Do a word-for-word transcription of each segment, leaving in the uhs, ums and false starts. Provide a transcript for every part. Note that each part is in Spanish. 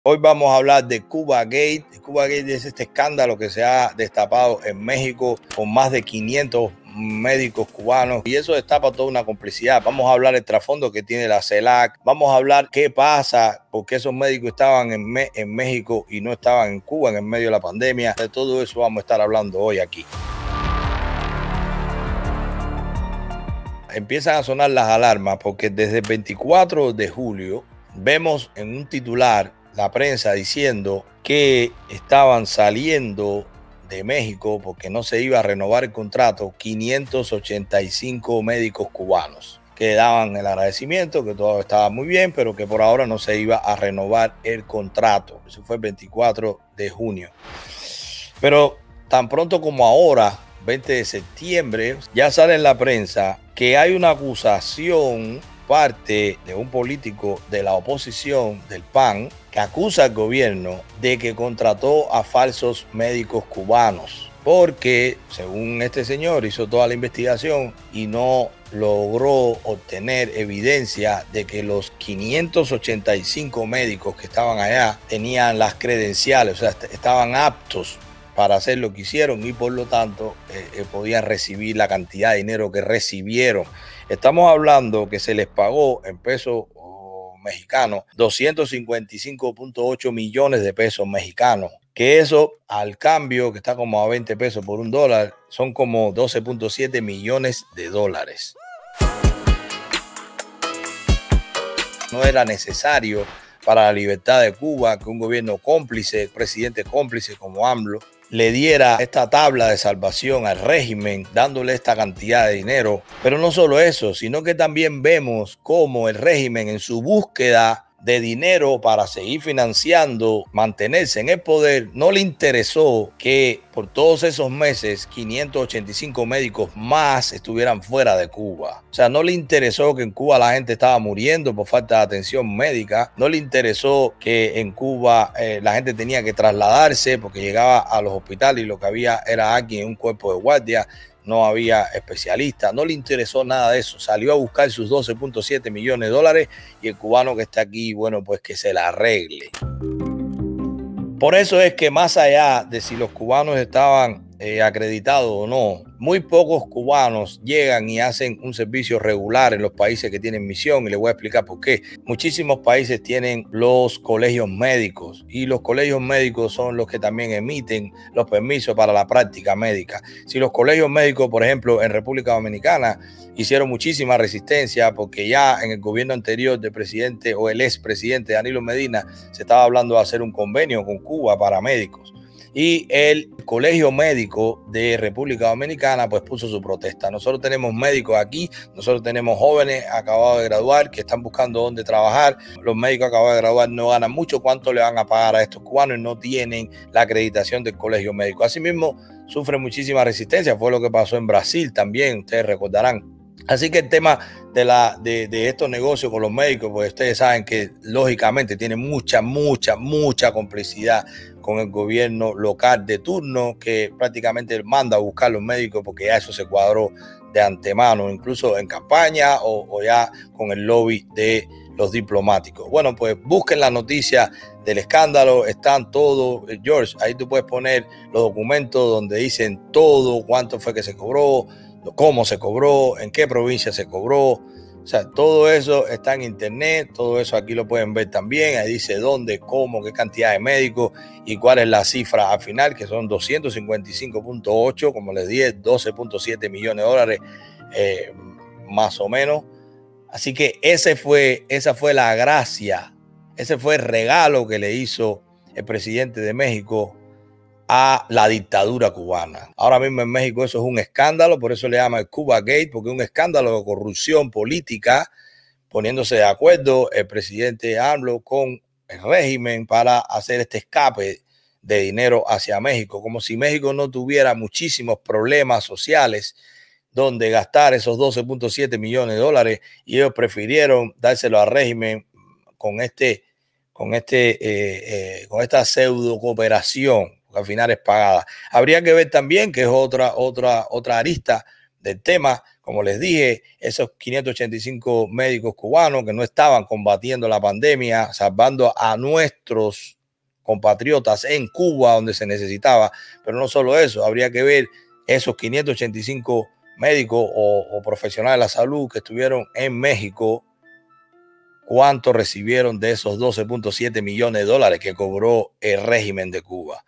Hoy vamos a hablar de Cuba Gate. Cuba Gate es este escándalo que se ha destapado en México con más de quinientos médicos cubanos, y eso destapa toda una complicidad. Vamos a hablar del trasfondo que tiene la CELAC, vamos a hablar qué pasa, por qué esos médicos estaban en, Me en México y no estaban en Cuba en medio de la pandemia. De todo eso vamos a estar hablando hoy aquí. Empiezan a sonar las alarmas porque desde el veinticuatro de julio vemos en un titular la prensa diciendo que estaban saliendo de México porque no se iba a renovar el contrato quinientos ochenta y cinco médicos cubanos que daban el agradecimiento, que todo estaba muy bien, pero que por ahora no se iba a renovar el contrato. Eso fue el veinticuatro de junio. Pero tan pronto como ahora, veinte de septiembre, ya sale en la prensa que hay una acusación parte de un político de la oposición del P A N que acusa al gobierno de que contrató a falsos médicos cubanos, porque según este señor hizo toda la investigación y no logró obtener evidencia de que los quinientos ochenta y cinco médicos que estaban allá tenían las credenciales, o sea, estaban aptos para hacer lo que hicieron, y por lo tanto eh, eh, podían recibir la cantidad de dinero que recibieron. Estamos hablando que se les pagó en pesos oh, mexicanos doscientos cincuenta y cinco punto ocho millones de pesos mexicanos, que eso al cambio, que está como a veinte pesos por un dólar, son como doce punto siete millones de dólares. No era necesario para la libertad de Cuba que un gobierno cómplice, presidente cómplice como AMLO, le diera esta tabla de salvación al régimen, dándole esta cantidad de dinero. Pero no solo eso, sino que también vemos cómo el régimen, en su búsqueda de dinero para seguir financiando, mantenerse en el poder, no le interesó que por todos esos meses quinientos ochenta y cinco médicos más estuvieran fuera de Cuba. O sea, no le interesó que en Cuba la gente estaba muriendo por falta de atención médica. No le interesó que en Cuba eh, la gente tenía que trasladarse porque llegaba a los hospitales y lo que había era alguien en un cuerpo de guardia. No había especialistas, no le interesó nada de eso. Salió a buscar sus doce punto siete millones de dólares y el cubano que está aquí, bueno, pues que se la arregle. Por eso es que más allá de si los cubanos estaban eh, acreditados o no, muy pocos cubanos llegan y hacen un servicio regular en los países que tienen misión, y les voy a explicar por qué. Muchísimos países tienen los colegios médicos, y los colegios médicos son los que también emiten los permisos para la práctica médica. Si los colegios médicos, por ejemplo, en República Dominicana hicieron muchísima resistencia porque ya en el gobierno anterior del presidente o el expresidente Danilo Medina se estaba hablando de hacer un convenio con Cuba para médicos, y el Colegio Médico de República Dominicana pues puso su protesta. Nosotros tenemos médicos aquí, nosotros tenemos jóvenes acabados de graduar que están buscando dónde trabajar. Los médicos acabados de graduar no ganan mucho. ¿Cuánto le van a pagar a estos cubanos? Y no tienen la acreditación del Colegio Médico. Asimismo, sufren muchísima resistencia. Fue lo que pasó en Brasil también, ustedes recordarán. Así que el tema de, la, de, de estos negocios con los médicos, pues ustedes saben que lógicamente tiene mucha, mucha, mucha complicidad con el gobierno local de turno, que prácticamente manda a buscar los médicos porque ya eso se cuadró de antemano, incluso en campaña o, o ya con el lobby de los diplomáticos. Bueno, pues busquen la noticia del escándalo, están todos, George, ahí tú puedes poner los documentos donde dicen todo, cuánto fue que se cobró, cómo se cobró, en qué provincia se cobró. O sea, todo eso está en internet, todo eso aquí lo pueden ver también. Ahí dice dónde, cómo, qué cantidad de médicos y cuál es la cifra al final, que son doscientos cincuenta y cinco punto ocho, como les dije, doce punto siete millones de dólares eh, más o menos. Así que ese fue, esa fue la gracia, ese fue el regalo que le hizo el presidente de México a la dictadura cubana. Ahora mismo en México eso es un escándalo, por eso le llaman el Cuba Gate, porque es un escándalo de corrupción política, poniéndose de acuerdo el presidente AMLO con el régimen para hacer este escape de dinero hacia México, como si México no tuviera muchísimos problemas sociales donde gastar esos doce punto siete millones de dólares, y ellos prefirieron dárselo al régimen con este, con este, eh, eh, con esta pseudo cooperación, porque al final es pagada. Habría que ver también, que es otra, otra, otra arista del tema, Como les dije, esos quinientos ochenta y cinco médicos cubanos que no estaban combatiendo la pandemia, salvando a nuestros compatriotas en Cuba donde se necesitaba. Pero no solo eso, habría que ver esos quinientos ochenta y cinco médicos o, o profesionales de la salud que estuvieron en México, cuánto recibieron de esos doce punto siete millones de dólares que cobró el régimen de Cuba.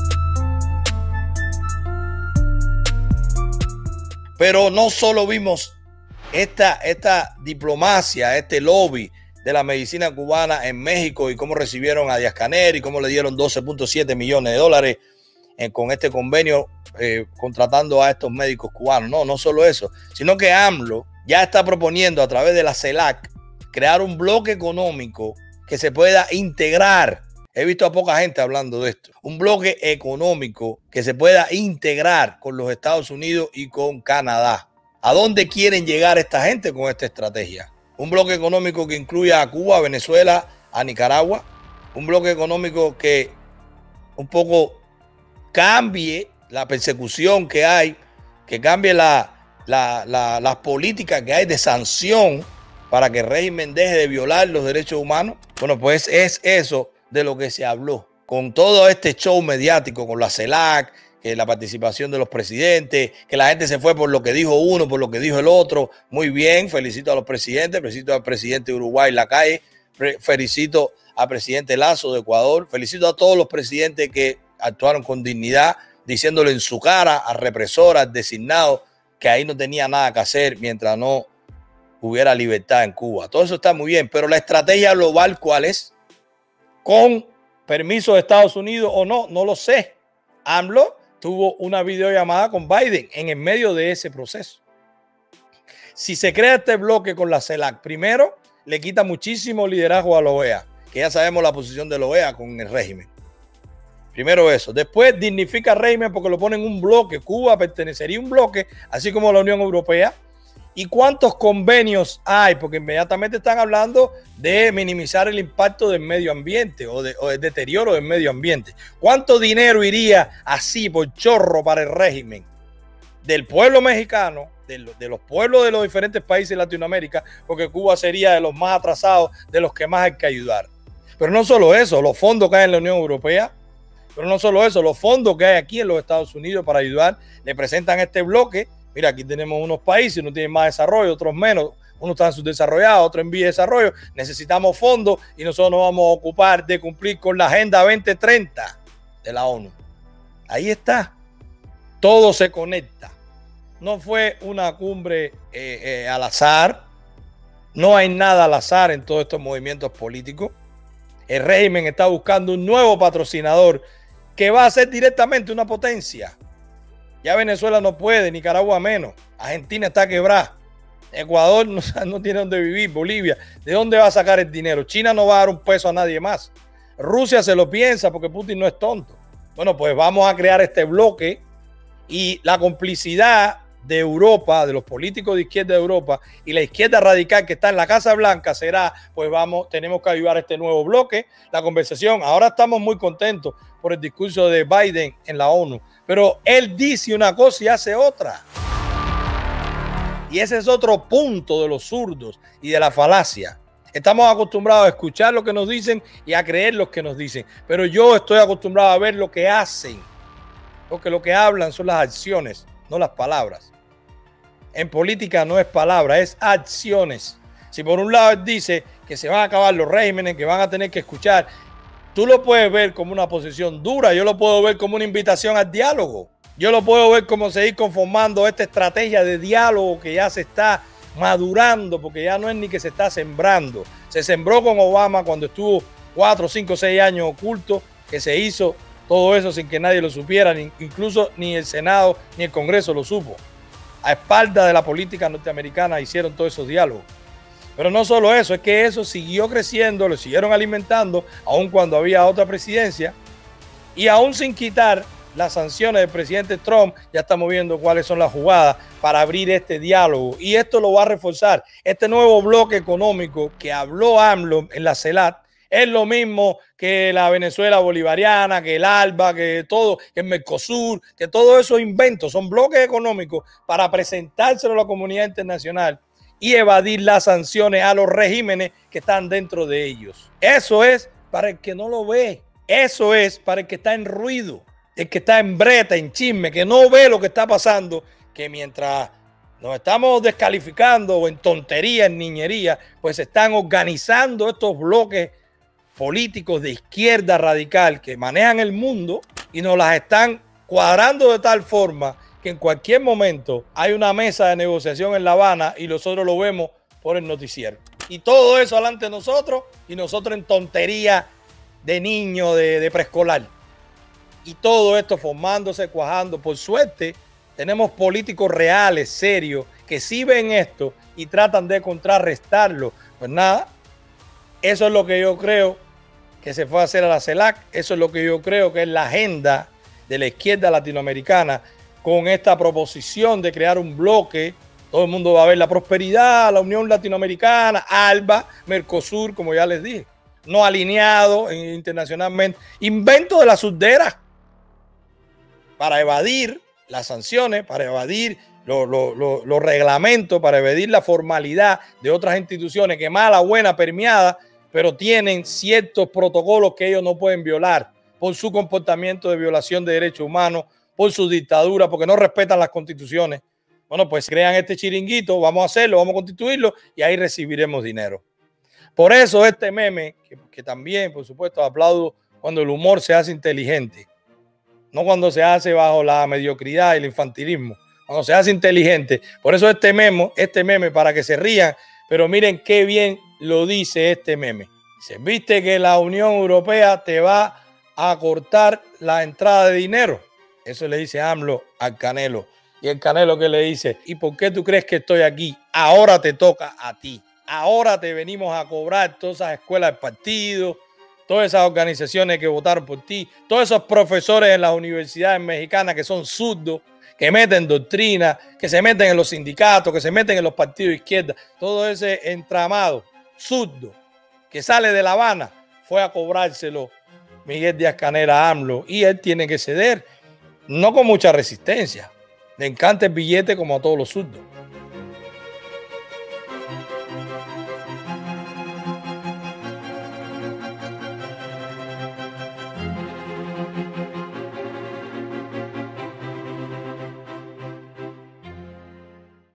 Pero no solo vimos esta, esta diplomacia, este lobby de la medicina cubana en México y cómo recibieron a Díaz-Canel y cómo le dieron doce punto siete millones de dólares eh, con este convenio eh, contratando a estos médicos cubanos. No, no solo eso, sino que AMLO ya está proponiendo a través de la CELAC crear un bloque económico que se pueda integrar. He visto a poca gente hablando de esto. Un bloque económico que se pueda integrar con los Estados Unidos y con Canadá. ¿A dónde quieren llegar esta gente con esta estrategia? Un bloque económico que incluya a Cuba, a Venezuela, a Nicaragua. Un bloque económico que un poco cambie la persecución que hay, que cambie la, la, la, las políticas que hay de sanción para que el régimen deje de violar los derechos humanos. Bueno, pues es eso de lo que se habló, con todo este show mediático, con la CELAC, que la participación de los presidentes, que la gente se fue por lo que dijo uno, por lo que dijo el otro. Muy bien, felicito a los presidentes, felicito al presidente de Uruguay, Lacalle, felicito al presidente Lazo de Ecuador, felicito a todos los presidentes que actuaron con dignidad, diciéndole en su cara al represor, al designado, que ahí no tenía nada que hacer mientras no hubiera libertad en Cuba. Todo eso está muy bien, pero la estrategia global, ¿cuál es? Con permiso de Estados Unidos o no, no lo sé. AMLO tuvo una videollamada con Biden en el medio de ese proceso. Si se crea este bloque con la CELAC, primero le quita muchísimo liderazgo a la O E A, que ya sabemos la posición de la O E A con el régimen. Primero eso. Después dignifica al régimen porque lo pone en un bloque. Cuba pertenecería a un bloque, así como la Unión Europea. ¿Y cuántos convenios hay? Porque inmediatamente están hablando de minimizar el impacto del medio ambiente o, de, o del deterioro del medio ambiente. ¿Cuánto dinero iría así por chorro para el régimen del pueblo mexicano, de, de los pueblos de los diferentes países de Latinoamérica? Porque Cuba sería de los más atrasados, de los que más hay que ayudar. Pero no solo eso, los fondos que hay en la Unión Europea, pero no solo eso, los fondos que hay aquí en los Estados Unidos para ayudar, le presentan este bloque. Mira, aquí tenemos unos países, unos tienen más desarrollo, otros menos. Unos están subdesarrollados, otros en vía de desarrollo. Necesitamos fondos y nosotros nos vamos a ocupar de cumplir con la Agenda veinte treinta de la ONU. Ahí está. Todo se conecta. No fue una cumbre eh, eh, al azar. No hay nada al azar en todos estos movimientos políticos. El régimen está buscando un nuevo patrocinador que va a ser directamente una potencia. Ya Venezuela no puede, Nicaragua menos, Argentina está quebrada, Ecuador no, no tiene dónde vivir, Bolivia, ¿de dónde va a sacar el dinero? China no va a dar un peso a nadie más. Rusia se lo piensa porque Putin no es tonto. Bueno, pues vamos a crear este bloque y la complicidad de Europa, de los políticos de izquierda de Europa y la izquierda radical que está en la Casa Blanca será, pues vamos, tenemos que ayudar a este nuevo bloque. La conversación, ahora estamos muy contentos por el discurso de Biden en la ONU, pero él dice una cosa y hace otra. Y ese es otro punto de los zurdos y de la falacia. Estamos acostumbrados a escuchar lo que nos dicen y a creer lo que nos dicen, pero yo estoy acostumbrado a ver lo que hacen, porque lo que hablan son las acciones, no las palabras. En política no es palabra, es acciones. Si por un lado él dice que se van a acabar los regímenes, que van a tener que escuchar, tú lo puedes ver como una posición dura, yo lo puedo ver como una invitación al diálogo. Yo lo puedo ver como seguir conformando esta estrategia de diálogo que ya se está madurando, porque ya no es ni que se está sembrando. Se sembró con Obama cuando estuvo cuatro, cinco, seis años oculto, que se hizo todo eso sin que nadie lo supiera, ni, incluso ni el Senado ni el Congreso lo supo. A espaldas de la política norteamericana hicieron todos esos diálogos. Pero no solo eso, es que eso siguió creciendo, lo siguieron alimentando, aun cuando había otra presidencia, y aún sin quitar las sanciones del presidente Trump, ya estamos viendo cuáles son las jugadas para abrir este diálogo. Y esto lo va a reforzar. Este nuevo bloque económico que habló AMLO en la CELAC Es lo mismo que la Venezuela bolivariana, que el ALBA, que todo, que el Mercosur, que todo eso inventos, son bloques económicos para presentárselo a la comunidad internacional y evadir las sanciones a los regímenes que están dentro de ellos. Eso es para el que no lo ve. Eso es para el que está en ruido, el que está en breta, en chisme, que no ve lo que está pasando, que mientras nos estamos descalificando o en tontería, en niñería, pues se están organizando estos bloques políticos de izquierda radical que manejan el mundo y nos las están cuadrando de tal forma que en cualquier momento hay una mesa de negociación en La Habana y nosotros lo vemos por el noticiero. Y todo eso delante de nosotros y nosotros en tontería de niño, de, de preescolar. Y todo esto formándose, cuajando. Por suerte, tenemos políticos reales, serios, que sí ven esto y tratan de contrarrestarlo. Pues nada, eso es lo que yo creo que se fue a hacer a la CELAC. Eso es lo que yo creo que es la agenda de la izquierda latinoamericana con esta proposición de crear un bloque. Todo el mundo va a ver la prosperidad, la Unión Latinoamericana, ALBA, Mercosur, como ya les dije, no alineado internacionalmente. Invento de las subderas para evadir las sanciones, para evadir los, los, los, los reglamentos, para evadir la formalidad de otras instituciones que mala, buena, permeada, pero tienen ciertos protocolos que ellos no pueden violar por su comportamiento de violación de derechos humanos, por su dictadura, porque no respetan las constituciones. Bueno, pues crean este chiringuito, vamos a hacerlo, vamos a constituirlo y ahí recibiremos dinero. Por eso este meme, que, que también, por supuesto, aplaudo cuando el humor se hace inteligente, no cuando se hace bajo la mediocridad y el infantilismo, cuando se hace inteligente. Por eso este meme, este meme para que se rían, pero miren qué bien lo dice este meme. Dice, ¿viste que la Unión Europea te va a cortar la entrada de dinero? Eso le dice AMLO al Canelo. Y el Canelo que le dice, ¿y por qué tú crees que estoy aquí? Ahora te toca a ti. Ahora te venimos a cobrar todas esas escuelas de partido, todas esas organizaciones que votaron por ti, todos esos profesores en las universidades mexicanas que son zurdos, que meten doctrina, que se meten en los sindicatos, que se meten en los partidos de izquierda. Todo ese entramado zurdo que sale de La Habana fue a cobrárselo Miguel Díaz-Canel a AMLO y él tiene que ceder, no con mucha resistencia. Le encanta el billete como a todos los zurdos.